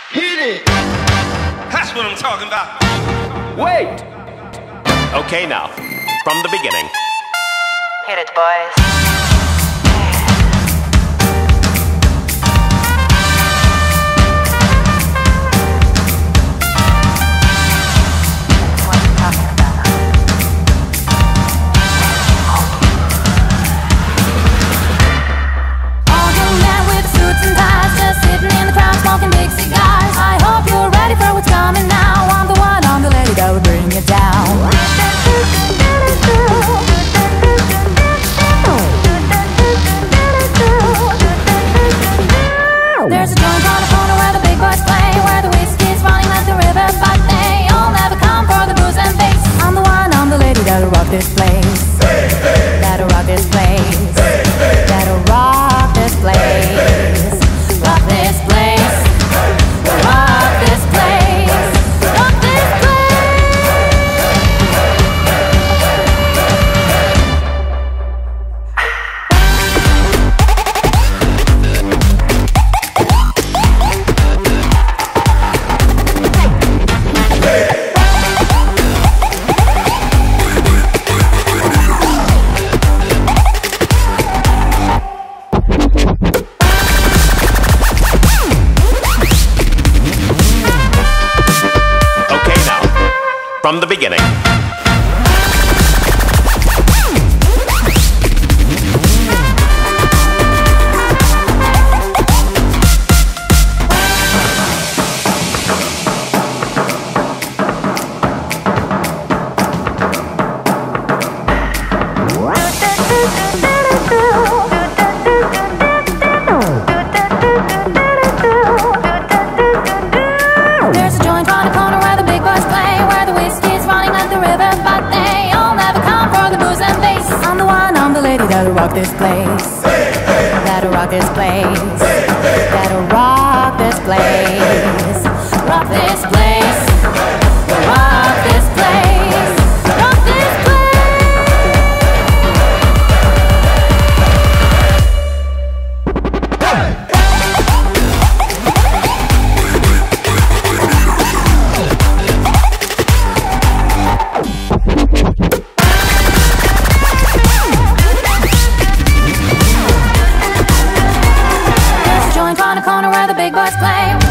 Hit it! That's what I'm talking about. Wait! Okay, now, from the beginning. Hit it, boys. Smoking big cigars. I hope you're ready for what's coming now. I'm the one, I'm the lady that will bring you down. There's a joint on the corner where the big boys play, where the whiskey's running like the river, but they all never come for the booze and bass. I'm the one, I'm the lady that'll rock this place. That'll rock this place. That'll rock this place. Rock this place. Rock this place. Rock this From the beginning. That'll rock this place. That'll rock this place. That'll rock this place. Rock this place. Rock this place. Rock this corner where the big boys play.